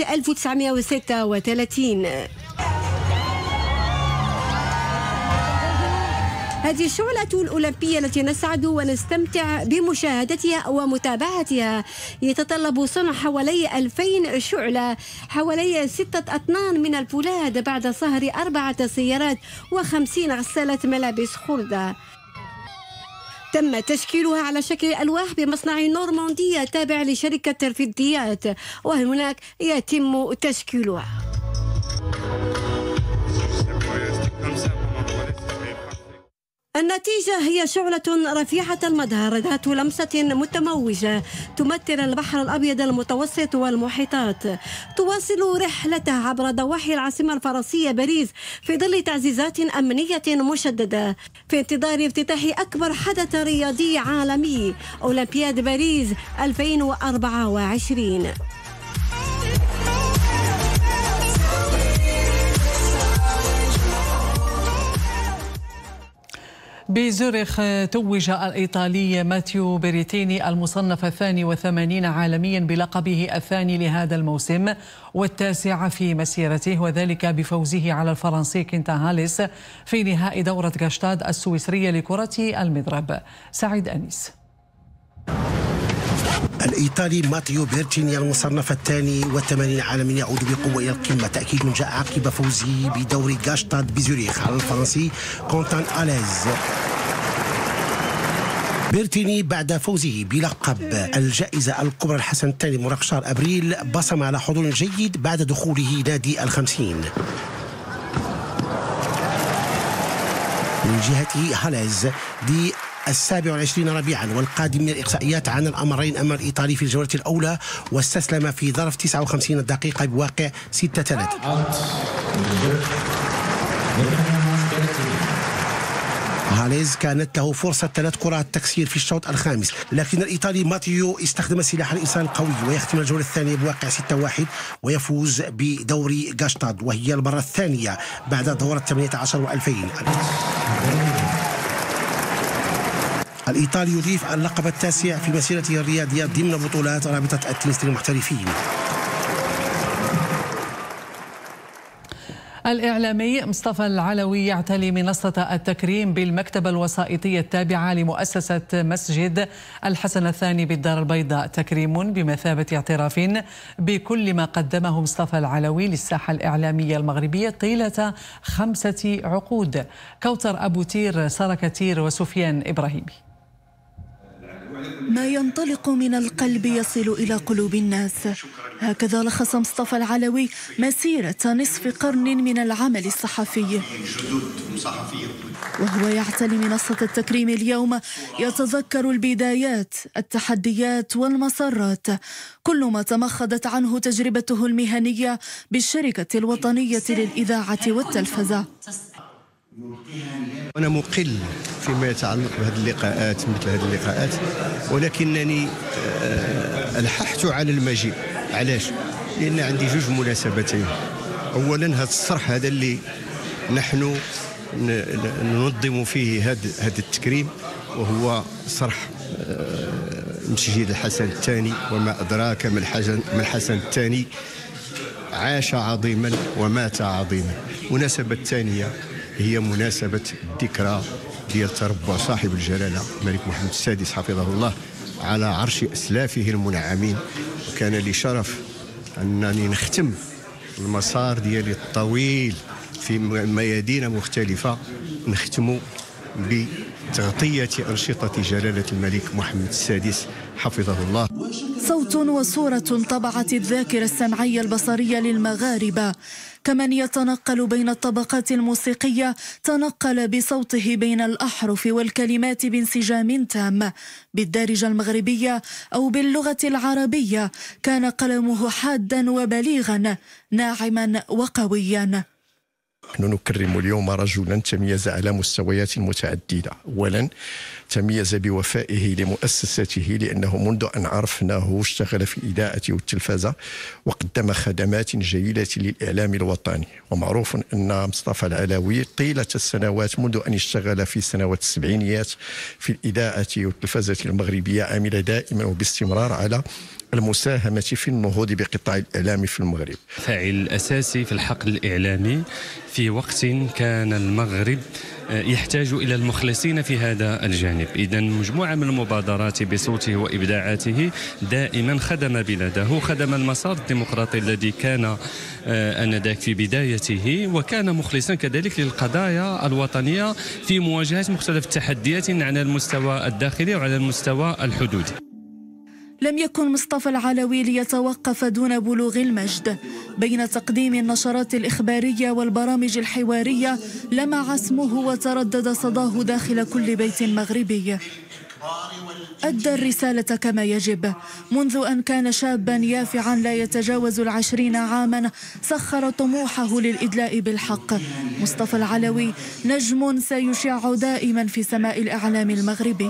1936. هذه الشعلة الأولمبية التي نسعد ونستمتع بمشاهدتها ومتابعتها يتطلب صنع حوالي 2000 شعلة، حوالي 6 أطنان من الفولاذ، بعد صهر 4 سيارات و50 غسالة ملابس خردة. تم تشكيلها على شكل ألواح بمصنع نورماندية تابع لشركة الفضيات، وهناك يتم تشكيلها. النتيجة هي شعلة رفيعة المظهر ذات لمسة متموجة تمثل البحر الأبيض المتوسط والمحيطات، تواصل رحلتها عبر ضواحي العاصمة الفرنسية باريس في ظل تعزيزات أمنية مشددة في انتظار افتتاح أكبر حدث رياضي عالمي أولمبياد باريس 2024. بزوريخ توج الإيطالي ماتيو بيريتيني المصنف 82 عالميا بلقبه الثاني لهذا الموسم والتاسع في مسيرته، وذلك بفوزه على الفرنسي كينتا هاليس في نهائي دورة غاشتاد السويسرية لكرة المضرب. سعيد أنيس. الإيطالي ماتيو بيرتيني المصنف 82 عالميا يعود بقوة إلى القمة، تأكيد جاء عقب فوزه بدوري غاشتاد بزوريخ على الفرنسي كونتان أليز. بيرتيني بعد فوزه بلقب الجائزة الكبرى الحسن الثاني مناقشة أبريل بصم على حضور جيد بعد دخوله نادي الخمسين. من جهته هاليز دي 27 ربيعا والقادم من الإقصائيات عن الأمرين أمام الإيطالي في الجولة الأولى، واستسلم في ظرف 59 دقيقة بواقع 6-3. هاليز كانت له فرصة 3 كرات تكسير في الشوط الخامس، لكن الإيطالي ماتيو استخدم سلاح الإنسان القوي ويختم الجولة الثانية بواقع 6-1 ويفوز بدوري غاشتاد، وهي المرة الثانية بعد دورة 18 و2000. الإيطالي يضيف اللقب التاسع في مسيرته الرياضية ضمن بطولات رابطة التنس للمحترفين. الإعلامي مصطفى العلوي يعتلي منصة التكريم بالمكتبة الوسائطية التابعة لمؤسسة مسجد الحسن الثاني بالدار البيضاء، تكريم بمثابة اعتراف بكل ما قدمه مصطفى العلوي للساحة الإعلامية المغربية طيلة 5 عقود. كوثر أبو تير، سارة كتير وسفيان إبراهيمي. ما ينطلق من القلب يصل إلى قلوب الناس، هكذا لخص مصطفى العلوي مسيرة نصف قرن من العمل الصحفي. وهو يعتلي منصة التكريم اليوم يتذكر البدايات، التحديات والمسارات، كل ما تمخضت عنه تجربته المهنية بالشركة الوطنية للإذاعة والتلفزة. أنا مقل فيما يتعلق بهذه اللقاءات مثل هذه اللقاءات، ولكنني ألححت على المجيء. علاش؟ لأن عندي 2 مناسبتين. أولا هذا الصرح هذا اللي نحن ننظم فيه هذا التكريم، وهو صرح مسجد الحسن الثاني، وما أدراك ما الحسن الثاني، عاش عظيما ومات عظيما. المناسبة الثانية هي مناسبة الذكرى ديال تربع صاحب الجلالة الملك محمد السادس حفظه الله على عرش أسلافه المنعمين، وكان لي شرف أنني نختم المسار ديالي الطويل في ميادين مختلفة، نختم بتغطية أنشطة جلالة الملك محمد السادس حفظه الله. صوت وصورة طبعت الذاكرة السمعية البصرية للمغاربة، كمن يتنقل بين الطبقات الموسيقية تنقل بصوته بين الأحرف والكلمات بانسجام تام، بالدارجة المغربية أو باللغة العربية. كان قلمه حادا وبليغا، ناعما وقويا. نحن نكرم اليوم رجلا تميز على مستويات متعددة. أولا تميز بوفائه لمؤسسته، لأنه منذ أن عرفناه اشتغل في الإذاعة والتلفزة وقدم خدمات جيدة للإعلام الوطني. ومعروف أن مصطفى العلوي طيلة السنوات منذ أن اشتغل في سنوات السبعينيات في الإذاعة والتلفزة المغربية عمل دائما وباستمرار على المساهمة في النهوض بقطاع الإعلام في المغرب. فاعل أساسي في الحقل الإعلامي في وقت كان المغرب يحتاج إلى المخلصين في هذا الجانب. إذا مجموعة من المبادرات بصوته وإبداعاته دائما خدم بلاده، خدم المسار الديمقراطي الذي كان آنذاك في بدايته، وكان مخلصا كذلك للقضايا الوطنية في مواجهة مختلف التحديات على المستوى الداخلي وعلى المستوى الحدودي. لم يكن مصطفى العلوي ليتوقف دون بلوغ المجد. بين تقديم النشرات الإخبارية والبرامج الحوارية لمع اسمه وتردد صداه داخل كل بيت مغربي. أدى الرسالة كما يجب. منذ أن كان شابا يافعا لا يتجاوز 20 عاما سخر طموحه للإدلاء بالحق. مصطفى العلوي نجم سيشع دائما في سماء الإعلام المغربي.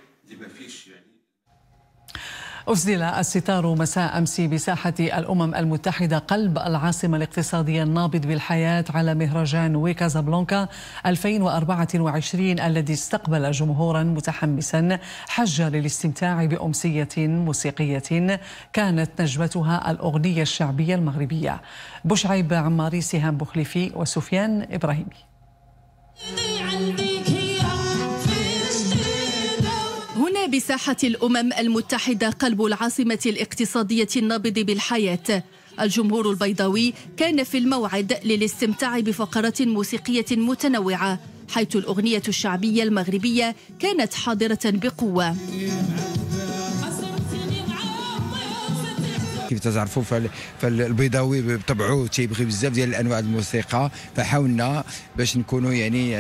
أسدل الستار مساء أمس بساحة الأمم المتحدة قلب العاصمة الاقتصادية النابض بالحياة على مهرجان وكازابلانكا 2024 الذي استقبل جمهورا متحمسا حج للاستمتاع بأمسية موسيقية كانت نجمتها الأغنية الشعبية المغربية. بشعيب عماري، سهام بوخليفي وسفيان إبراهيمي. هنا بساحة الأمم المتحدة قلب العاصمة الاقتصادية النابض بالحياة، الجمهور البيضاوي كان في الموعد للاستمتاع بفقرات موسيقية متنوعة، حيث الأغنية الشعبية المغربية كانت حاضرة بقوة. كيف تعرفوا فالبيضاوي بطبعه تيبغي بزاف ديال الانواع الموسيقى، فحاولنا باش نكونوا يعني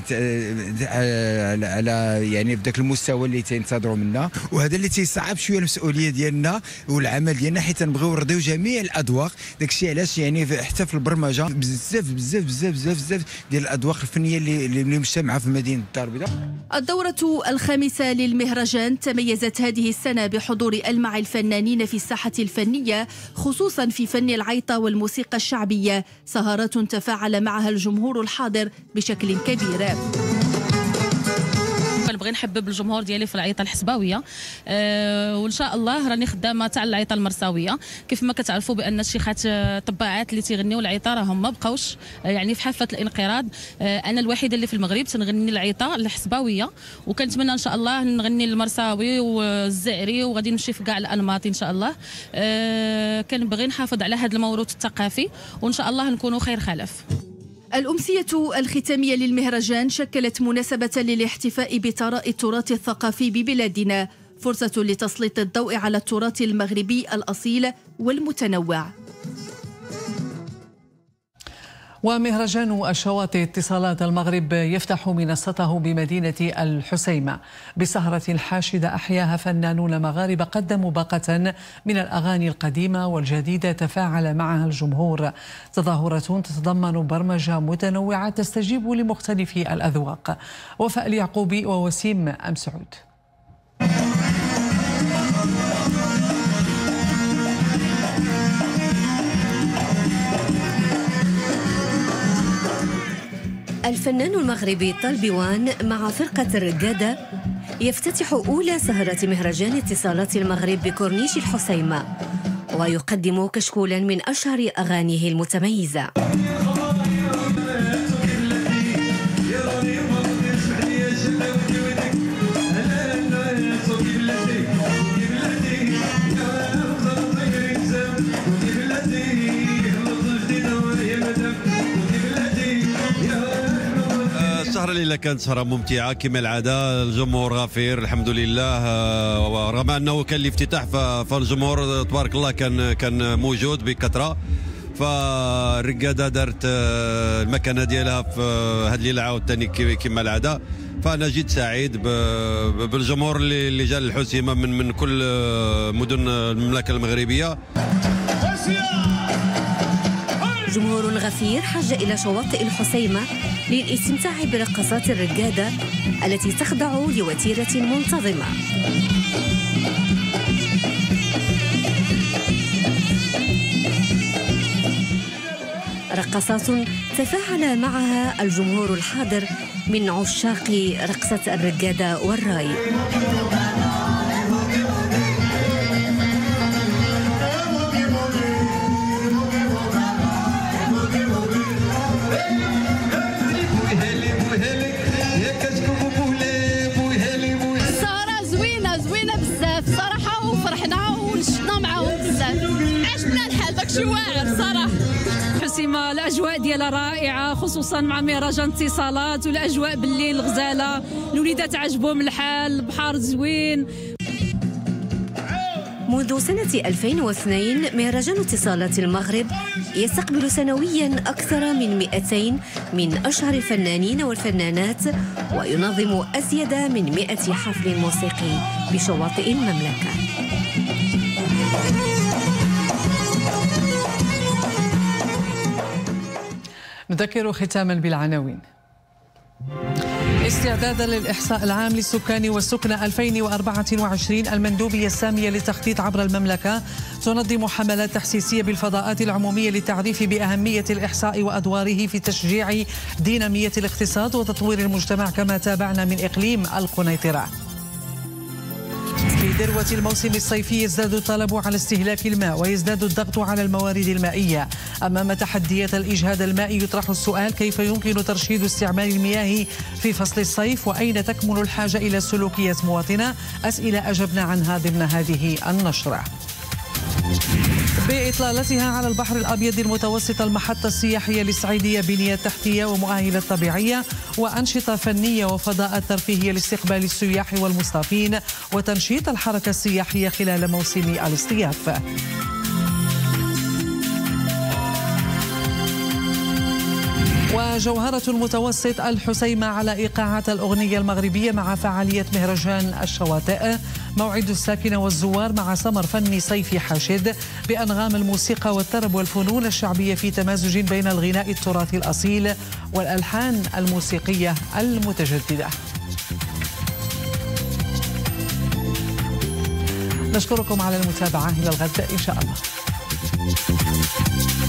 على بداك المستوى اللي تينتظروا منا، وهذا اللي تيصعب شويه المسؤوليه ديالنا والعمل ديالنا، حيت نبغيو نرضيو جميع الاذواق. داكشي علاش حتى في البرمجه بزاف بزاف بزاف بزاف بزاف ديال الاذواق الفنيه اللي مجتمعه في مدينه الدار البيضاء. الدورة الخامسة للمهرجان تميزت هذه السنة بحضور ألمع الفنانين في الساحة الفنية، خصوصا في فن العيطة والموسيقى الشعبية، سهرات تفاعل معها الجمهور الحاضر بشكل كبير. كنبغي نحبب الجمهور ديالي في العيطه الحسباويه، وان شاء الله راني خدامه تاع العيطه المرساويه. كيف ما كتعرفوا بان الشيخات طباعات اللي تيغنيو العيطه راهم ما بقاوش يعني في حافه الانقراض. انا الوحيده اللي في المغرب تنغني العيطه الحسباويه، وكنتمنى ان شاء الله نغني المرساوي والزعري، وغادي نمشي في كاع الانماط ان شاء الله. كنبغي نحافظ على هذا الموروث الثقافي، وان شاء الله نكونوا خير خلف. الأمسية الختامية للمهرجان شكلت مناسبة للاحتفاء بثراء التراث الثقافي ببلادنا، فرصة لتسليط الضوء على التراث المغربي الأصيل والمتنوع. ومهرجان الشواطئ اتصالات المغرب يفتح منصته بمدينة الحسيمة بسهرة حاشدة أحياها فنانون مغاربة قدموا باقة من الأغاني القديمة والجديدة تفاعل معها الجمهور. تظاهرة تتضمن برمجة متنوعة تستجيب لمختلف الأذواق. وفاء اليعقوبي ووسيم أم سعود. الفنان المغربي طلبيوان مع فرقة الرقادة يفتتح أولى سهرة مهرجان اتصالات المغرب بكورنيش الحسيمة، ويقدم كشكولا من أشهر أغانيه المتميزة. الليله كانت سهره ممتعه كما العاده، الجمهور غفير الحمد لله، ورغم انه كان الافتتاح فالجمهور تبارك الله كان موجود بكثره. فالرقاده دارت المكانه ديالها في هذه الليله عاوتاني كما العاده. فانا جيت سعيد بالجمهور اللي جا للحسيمه من كل مدن المملكه المغربيه. جمهور غفير حج إلى شواطئ الحسيمة للاستمتاع برقصات الرقادة التي تخضع لوتيرة منتظمة. رقصات تفاعل معها الجمهور الحاضر من عشاق رقصة الرقادة والراي. هلك عجبنا الحال داكشي واعر صراحه. حسيمه الاجواء ديالها رائعه، خصوصا مع مهرجان اتصالات، والاجواء بالليل غزاله، الوليدات عجبهم الحال، البحر زوين. منذ سنة 2002 مهرجان اتصالات المغرب يستقبل سنويا أكثر من 200 من أشهر الفنانين والفنانات، وينظم أزيد من 100 حفل موسيقي بشواطئ المملكة. نذكر ختاما بالعناوين. استعدادا للإحصاء العام للسكان والسكنى 2024، المندوبية السامية للتخطيط عبر المملكة تنظم حملات تحسيسية بالفضاءات العمومية للتعريف بأهمية الإحصاء وأدواره في تشجيع دينامية الاقتصاد وتطوير المجتمع، كما تابعنا من إقليم القنيطرة. في ذروة الموسم الصيفي يزداد الطلب على استهلاك الماء ويزداد الضغط على الموارد المائية. أمام تحديات الإجهاد المائي يطرح السؤال: كيف يمكن ترشيد استعمال المياه في فصل الصيف؟ وأين تكمن الحاجة إلى سلوكيات مواطنة؟ أسئلة أجبنا عنها ضمن هذه النشرة. بإطلالتها على البحر الأبيض المتوسط، المحطة السياحية للسعيدية بنية تحتية ومؤهلات طبيعية وأنشطة فنية وفضاءات ترفيهية لاستقبال السياح والمصطافين وتنشيط الحركة السياحية خلال موسم الاصطياف. وجوهرة المتوسط الحسيمة على إيقاعات الأغنية المغربية مع فعالية مهرجان الشواطئ، موعد الساكنة والزوار مع سمر فني صيفي حاشد بأنغام الموسيقى والطرب والفنون الشعبية في تمازج بين الغناء التراثي الأصيل والألحان الموسيقية المتجددة. نشكركم على المتابعة، إلى الغد إن شاء الله.